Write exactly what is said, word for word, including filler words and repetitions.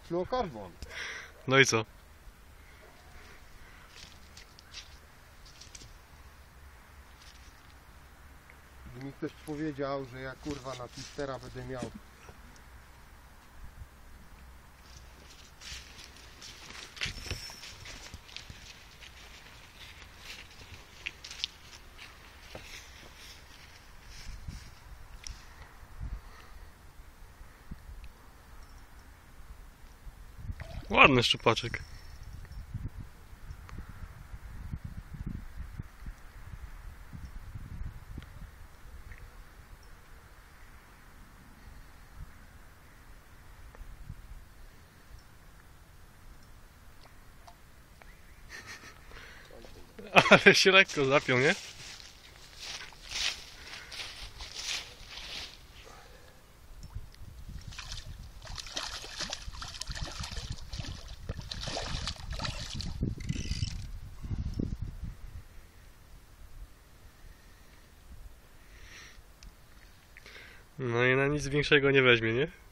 fluokarbon. No i co? Gdy mi ktoś powiedział, że ja kurwa na Twistera będę miał Ładny szczupaczek. Ale się lekko zapiął, nie? No i na nic większego nie weźmie, nie?